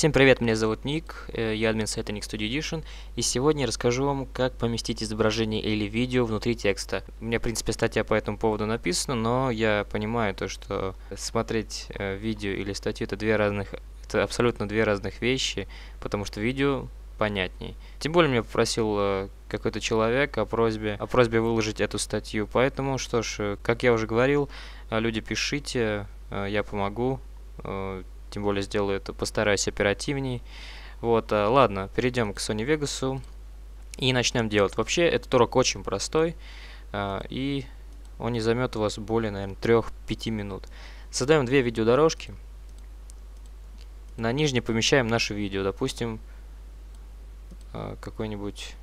Всем привет, меня зовут Ник, я админ сайта Nik Studio Edition, и сегодня я расскажу вам, как поместить изображение или видео внутри текста. У меня, в принципе, статья по этому поводу написана, но я понимаю то, что смотреть видео или статью это абсолютно две разных вещи, потому что видео понятней. Тем более меня попросил какой-то человек о просьбе выложить эту статью, поэтому, что ж, как я уже говорил, люди, пишите, я помогу. Тем более сделаю это, постараюсь оперативней. Вот, ладно, перейдем к Sony Vegas и начнем делать. Вообще, этот урок очень простой, и он не займет у вас более, наверное, 3-5 минут. Создаем две видеодорожки. На нижней помещаем наше видео, допустим, какое-нибудь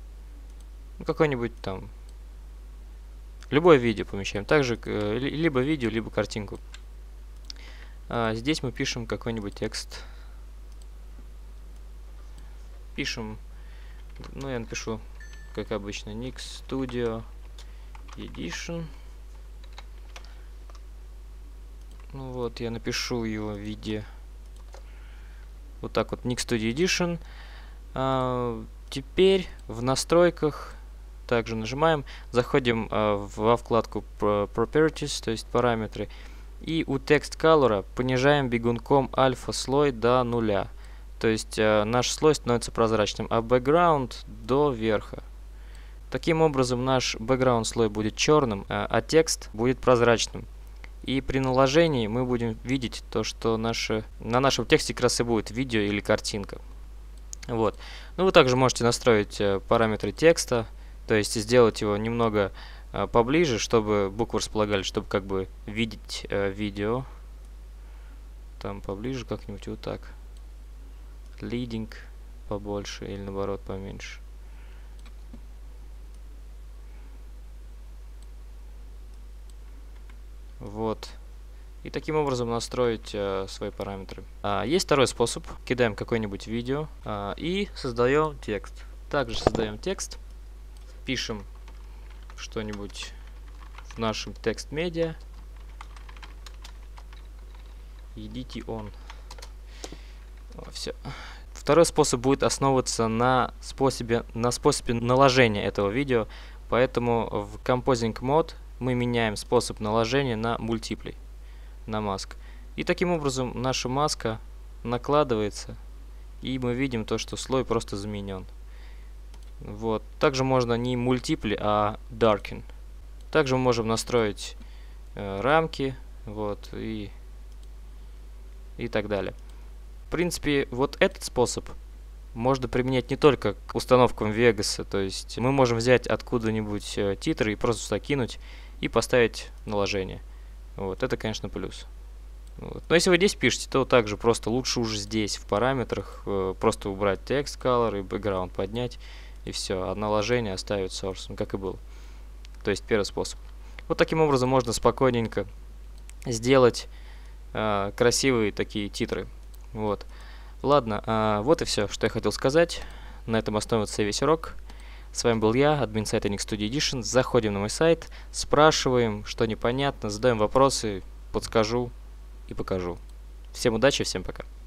там, любое видео помещаем. Также либо видео, либо картинку. Здесь мы пишем какой-нибудь текст. Пишем, ну я напишу, как обычно, Nik Studio Edition. Ну вот, я напишу его в виде вот так вот, Nik Studio Edition. Теперь в настройках также нажимаем, заходим во вкладку Properties, то есть параметры. И у Text Color понижаем бегунком альфа слой до 0. То есть наш слой становится прозрачным, а background до верха. Таким образом наш background слой будет черным, а текст будет прозрачным. И при наложении мы будем видеть то, что на нашем тексте как раз и будет видео или картинка. Вот. Ну, вы также можете настроить параметры текста, то есть сделать его немного поближе, чтобы буквы располагались, чтобы как бы видеть видео. Там поближе как-нибудь вот так. Leading побольше или наоборот поменьше. Вот. И таким образом настроить свои параметры. Есть второй способ. Кидаем какое-нибудь видео и создаем текст. Также создаем текст. Пишем что-нибудь в нашем текст-медиа. Идите он. Все. Второй способ будет основываться на способе наложения этого видео. Поэтому в Composing Mode мы меняем способ наложения на Multiply, на mask. И таким образом наша маска накладывается, и мы видим то, что слой просто заменен. Вот. Также можно не Multiply, а Darken. Также мы можем настроить рамки, вот, и так далее. В принципе, вот этот способ можно применять не только к установкам Vegas, то есть мы можем взять откуда-нибудь титры и просто сюда кинуть и поставить наложение. Вот, это, конечно, плюс. Вот. Но если вы здесь пишете, то также просто лучше уже здесь в параметрах просто убрать Text Color и Background поднять. И все, а наложение оставить source, как и был. То есть первый способ. Вот таким образом можно спокойненько сделать красивые такие титры. Вот. Ладно, вот и все, что я хотел сказать. На этом основывается весь урок. С вами был я, админ сайта Nik Studio Edition. Заходим на мой сайт, спрашиваем, что непонятно, задаем вопросы, подскажу и покажу. Всем удачи, всем пока.